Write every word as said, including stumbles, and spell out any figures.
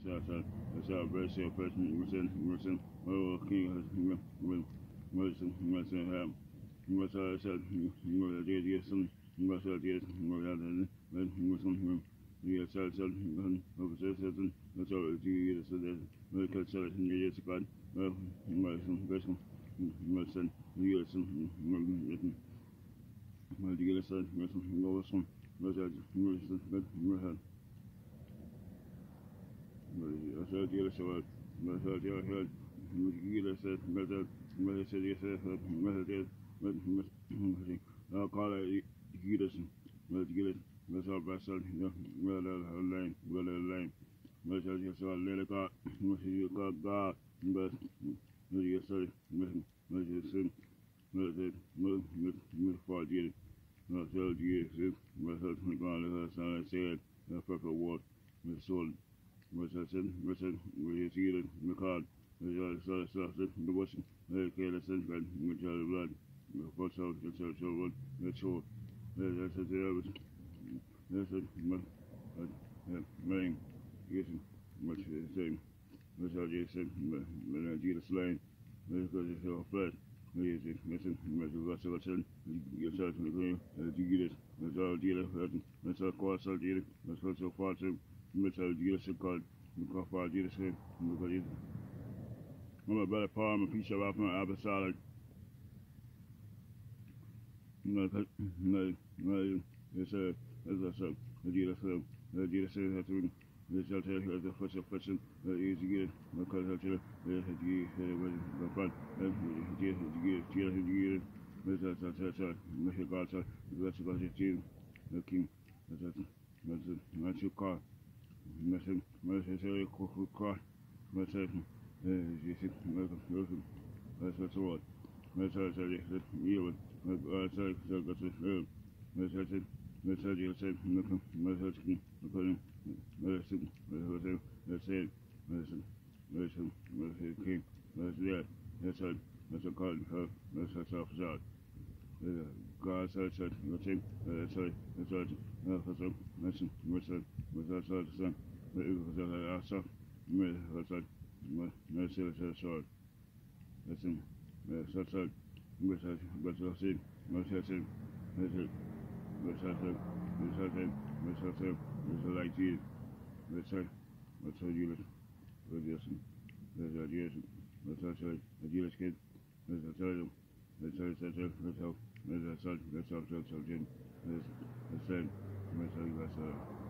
So, so, so, bless your person, listen, listen, oh, King, listen, listen, listen, have, listen, listen, listen, listen, listen, listen, listen, yes, sir, sir, officer, certain, that's all it is, so that, we can sell it in the years ago, well, listen, listen, listen, listen, listen, well, the other side, listen, listen, listen, listen, listen, Mesela diyorsa var, mesela diyor her, mesela mesela mesela diyorsa mesela diyor, mesela kala gidersin, mesela gider, mesela basal, mesela online, mesela online, mesela diyorsa leleka, mesela diyorsa ga, mesela diyorsa mesela mesela sen, mesela mesela mesela fadiye, mesela diyorsa mesela kala sana sen, mesela word, mesela مثلا مثلا ويصير مكان رجال صار صار نبص كيلا سنفل مجال البلاد فرصة جلسة شغل مشهور جلسة تلابس جلسة مين جسم مش سين مثلا جسم من جيل سلاين مثلا جسم فلات مثلا مثلا مثلا مثلا جلسة مثلا جيل مثلا جيل مثلا قواصل جيل مثلا فاصل مثل جلسة قال مكافأة جلسة مكافأة أما بعد فارم في شباب من أبى سالك ما ما ما يسأل هذا سال جلسة جلسة هتون جلسة هذا فش فش يجي مكافأة جلسة هدي مكافأة هدي هدي هدي هدي مثل مثل مثل مثل قال سال جلسة قال جتين لكن مثل مثل ما شو قال مثلا مثلا سوي كوكا مثلا جيسي مثلا مثلا صوت مثلا سوي يوم مثلا سوي سوي سوي مثلا مثلا جيسي مثلا مثلا مثلا مثلا مثلا مثلا مثلا مثلا مثلا كين مثلا مثلا مثلا قال مثلا صافزات قال سوي سوي مثلا سوي سوي مثلا مثلا مثلا مثلا مثلا مثلا أصلا مثلا مثلا مثلا مثلا مثلا مثلا مثلا مثلا مثلا مثلا مثلا مثلا مثلا like this مثلا مثلا جيلس مثلا مثلا جيلس مثلا جيلس كده مثلا مثلا مثلا مثلا مثلا مثلا مثلا مثلا مثلا مثلا مثلا